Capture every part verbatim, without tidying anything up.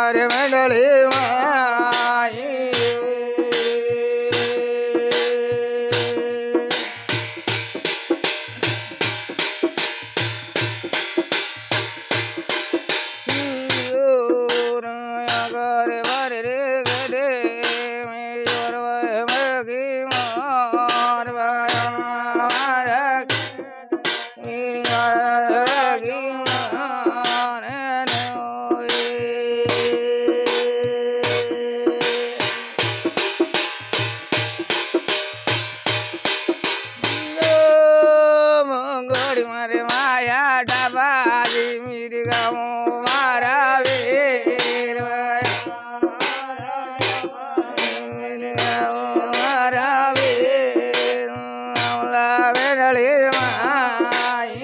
मारे मंडली माई मारे माया डबाजी मेरी गाँव मारा वीर मेरे गाँव मारा वीर अमला बेड़ली माई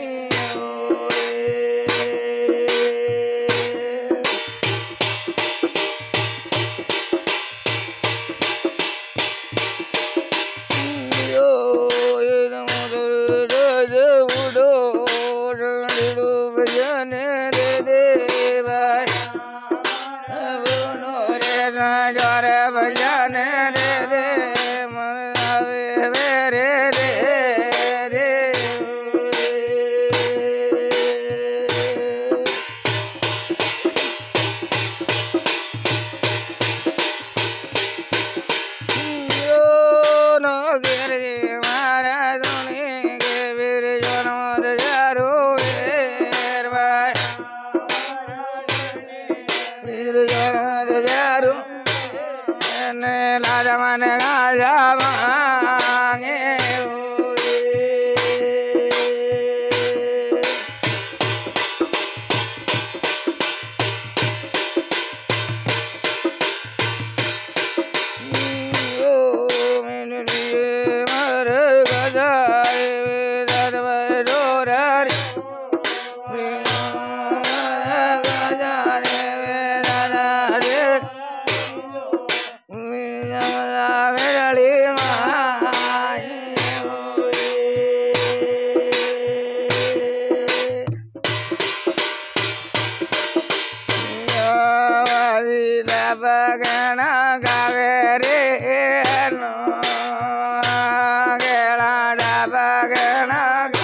जोरे भजन रे रे मनावे रे रे रे यो नो गिरे महाराज ने के वीर जनम जरो वीर भाई वीर जनम जरो लाजा मन गाजा मांगे मैंने लिए मर गजा बगना गावे रे नो गेला बगना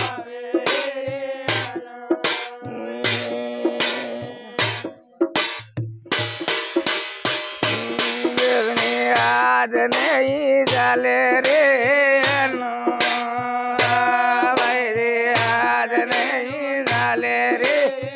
गावे आज नहीं चले रे नो भाई रे आज नहीं चले रे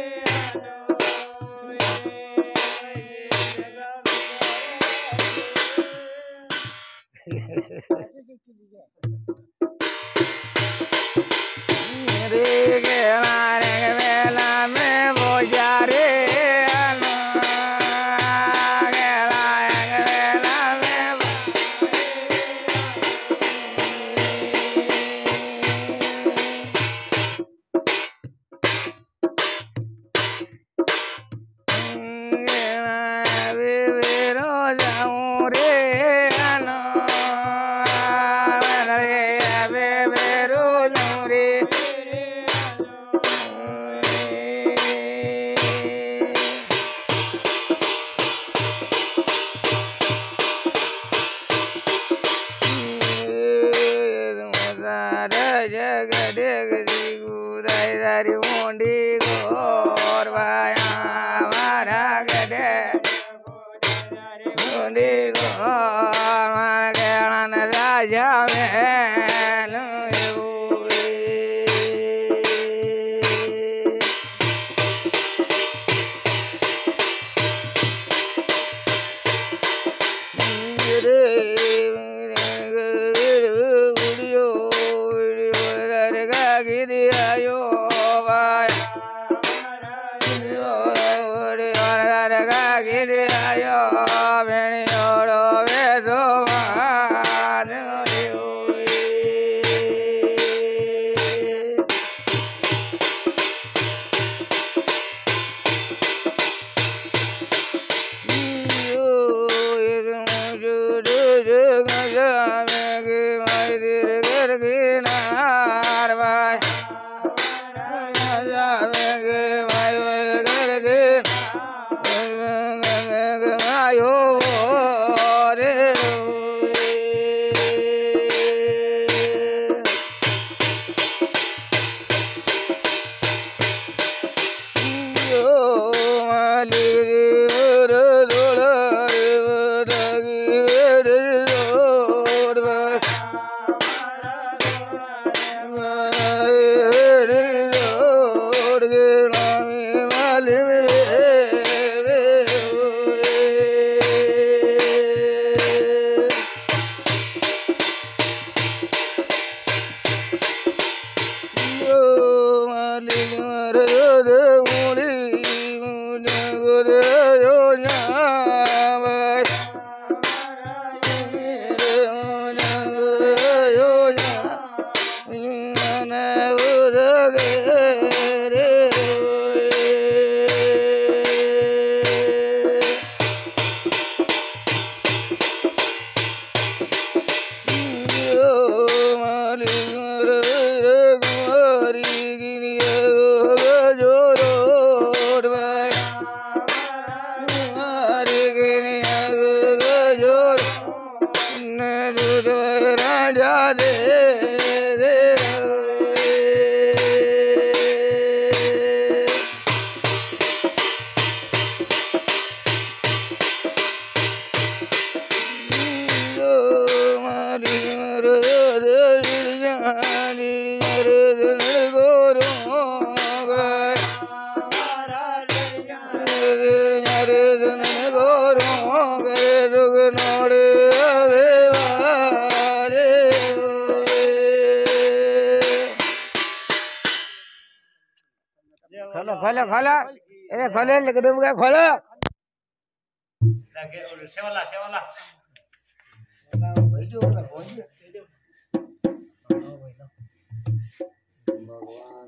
रे गेला रे मेला में बोझा रे गेला मेला में वीरो जाऊं रे जग डेग जी गुदाई दारी मोंडी गोर भाया मारा गडे मोंडी गोर मारा गेला न राजा में गिरियो भाई गिरियो बेणियोड़ो वेदो खोलो खोलो खोलो अरे खोले लेके डूब गया खोलो लगे और सेवाला सेवाला भाई जो ना भाई भगवान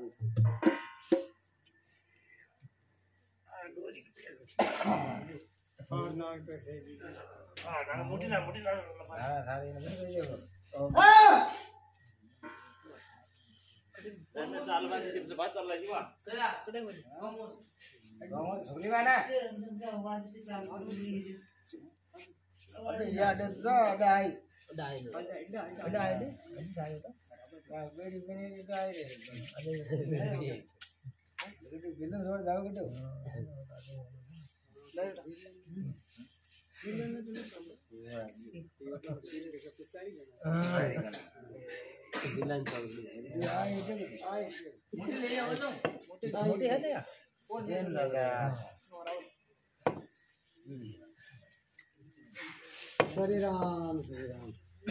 और ना तो से भी हां ना मोटी ना मोटी ना हां सारे ने मिल गए मैं साल बाद जब से बात चल रही है चला कड़े में गांव सुगली वाला अबे याद है तो डाई डाई डाई डाई डाई बेड़ी बने डाई रे अरे बिल्लो छोड़ जाओ कटो बिलन चल आए आए मोटी ले आओ लो मोटी मोटी है क्या देन लगा श्री राम श्री राम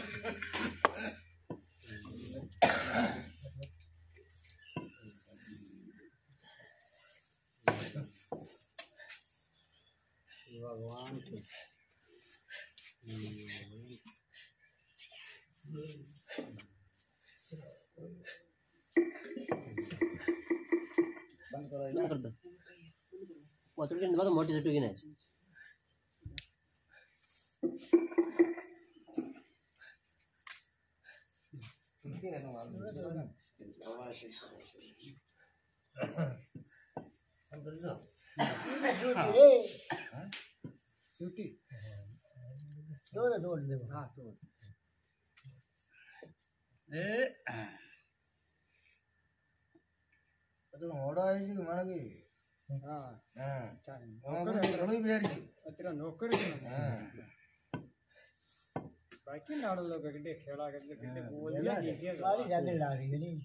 भगवान के बंद करो ना कर दो वो तो के बाद मोटी छुट्टी की नहीं ड्यूटी दौड़ दौड़ दे हाँ दौड़ ए तो मोड़ा है जी मार के हाँ हाँ वहाँ पे थोड़ी बैठ जी तेरा नौकर है हाँ बाकी नाड़ो लोग गड्ढे खेला गड्ढे गड्ढे बोल दिया देखिए गाड़ी जाने ला रही है नहीं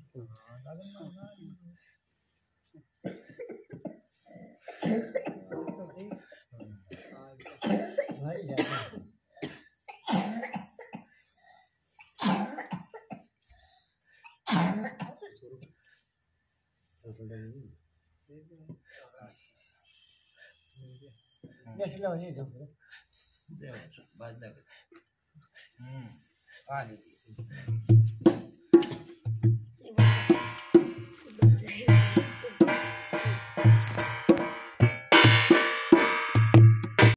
भाई जाने नेशनल नहीं दो दे बात लग हम्म आ ली